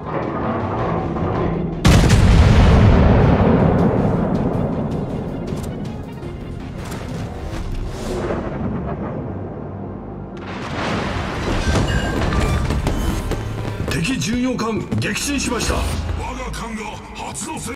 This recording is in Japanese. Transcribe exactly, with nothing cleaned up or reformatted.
敵巡洋艦撃沈しました。 我が艦が発動せ